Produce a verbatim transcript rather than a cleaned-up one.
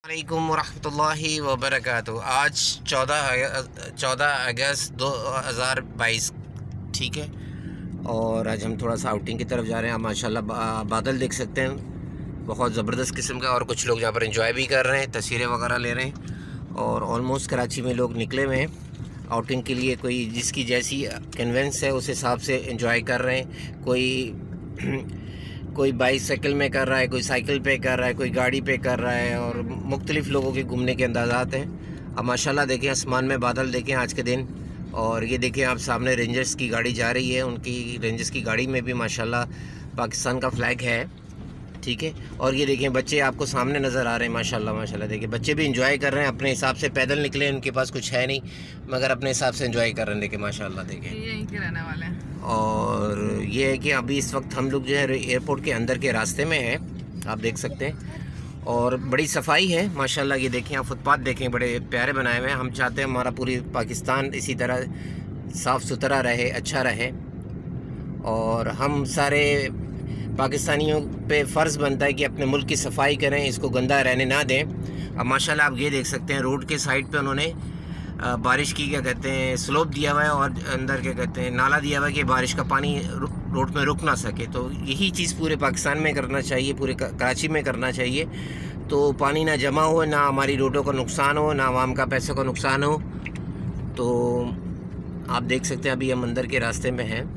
वालेकुम रहमतुल्लाहि व बरकातुहू। आज चौदह चौदह अगस्त दो हज़ार बाईस, ठीक है। और आज हम थोड़ा सा आउटिंग की तरफ जा रहे हैं। आप माशाल्लाह बा, बादल देख सकते हैं, बहुत ज़बरदस्त किस्म का। और कुछ लोग यहाँ पर एंजॉय भी कर रहे हैं, तस्वीरें वगैरह ले रहे हैं। और ऑलमोस्ट कराची में लोग निकले हुए हैं आउटिंग के लिए। कोई जिसकी जैसी कन्वेंस है उस हिसाब से एंजॉय कर रहे हैं। कोई कोई बाईसाइकिल में कर रहा है, कोई साइकिल पे कर रहा है, कोई गाड़ी पे कर रहा है। और मुख्तलिफ़ लोगों के घूमने के अंदाज़ात हैं। अब माशाल्लाह देखें आसमान में बादल देखें आज के दिन। और ये देखें आप सामने रेंजर्स की गाड़ी जा रही है। उनकी रेंजर्स की गाड़ी में भी माशाल्लाह पाकिस्तान का फ्लैग है, ठीक है। और ये देखें बच्चे आपको सामने नज़र आ रहे हैं, माशाल्लाह माशाल्लाह। देखिए बच्चे भी इंजॉय कर रहे हैं अपने हिसाब से। पैदल निकले, उनके पास कुछ है नहीं, मगर अपने हिसाब से इंजॉय कर रहे हैं। देखिए माशाल्लाह देखें, यहीं के रहने वाले हैं। और ये है कि अभी इस वक्त हम लोग जो है एयरपोर्ट के अंदर के रास्ते में हैं, आप देख सकते हैं। और बड़ी सफाई है माशाल्लाह। ये देखें आप फुटपाथ देखें, बड़े प्यारे बनाए हुए हैं। हम चाहते हैं हमारा पूरी पाकिस्तान इसी तरह साफ़ सुथरा रहे, अच्छा रहे। और हम सारे पाकिस्तानियों पे फ़र्ज़ बनता है कि अपने मुल्क की सफाई करें, इसको गंदा रहने ना दें। अब माशाल्लाह आप ये देख सकते हैं रोड के साइड पे उन्होंने बारिश की क्या कहते हैं स्लोप दिया हुआ है, और अंदर क्या कहते हैं नाला दिया हुआ है कि बारिश का पानी रोड में रुक ना सके। तो यही चीज़ पूरे पाकिस्तान में करना चाहिए, पूरे कराची में करना चाहिए। तो पानी ना जमा हो, ना हमारी रोडों का नुकसान हो, ना आवाम का पैसों का नुकसान हो। तो आप देख सकते हैं अभी हम अंदर के रास्ते में हैं।